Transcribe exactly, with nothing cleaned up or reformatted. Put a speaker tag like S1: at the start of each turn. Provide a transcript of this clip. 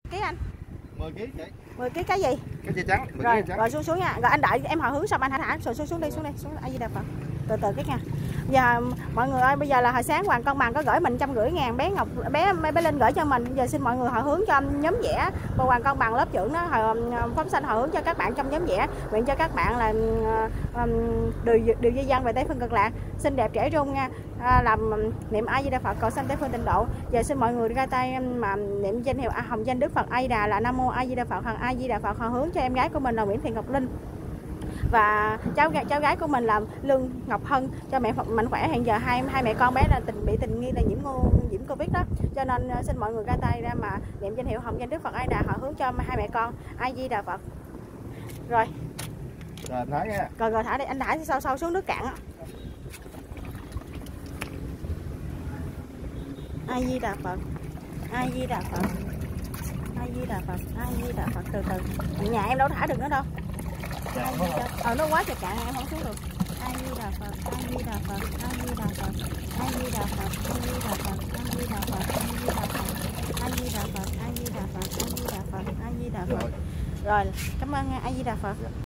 S1: ký anh?
S2: mười ký chị.
S1: mười ký cái gì?
S2: Cái dây trắng, mười
S1: Rồi,
S2: ký trắng.
S1: rồi xuống xuống nha. Rồi anh đợi em họ hướng xong anh hãy thả xuống xuống xuống đi, xuống đi, xuống A Di Đà Phật. Từ từ cái nha. Giờ mọi người ơi, bây giờ là hồi sáng Hoàng Công Bằng có gửi mình trăm rưỡi ngàn, bé Ngọc bé bé Linh gửi cho mình. Giờ xin mọi người họ hướng cho nhóm vẽ và Hoàng Công Bằng lớp trưởng đó, họ phóng sanh họ hướng cho các bạn trong nhóm vẽ, nguyện cho các bạn là um, điều điều di dân về Tây Phương Cực Lạc, xinh đẹp trẻ trung nha. À, làm niệm A Di Đà Phật cầu sanh Tây Phương Tịnh Độ. Giờ xin mọi người ra tay mà niệm danh hiệu hồng danh Đức Phật A Di Đà là Nam Mô A Di Đà Phật, Hằng A Di Đà Phật, họ hướng cho em gái của mình là Nguyễn Thị Ngọc Linh và cháu cháu gái của mình là Lương Ngọc Hân, cho mẹ mạnh khỏe. Hiện giờ hai hai mẹ con bé là tình bị tình nghi là nhiễm nhiễm Covid đó, cho nên xin mọi người ra tay ra mà niệm danh hiệu hồng danh Đức Phật A Di Đà, họ hướng cho hai mẹ con A Di Đà Phật. Rồi
S2: Rồi thả nha.
S1: Rồi rồi thả đi, anh thả sâu sâu xuống nước cạn á. A Di Đà Phật, A Di Đà Phật, A Di Đà Phật, A Di Đà Phật. Từ từ, nhà em đâu thả được nữa đâu. Ờ nó quá trời cạn em không xuống được. A Di Đà Phật, A Di Đà Phật, A Di Đà Phật, A Di Đà Phật, A Di Đà Phật, A Di Đà Phật, A Di Đà Phật, A Di Đà Phật, A Di Đà Phật, A Di Đà Phật, A Di Đà Phật. Rồi, cảm ơn A Di Đà Phật.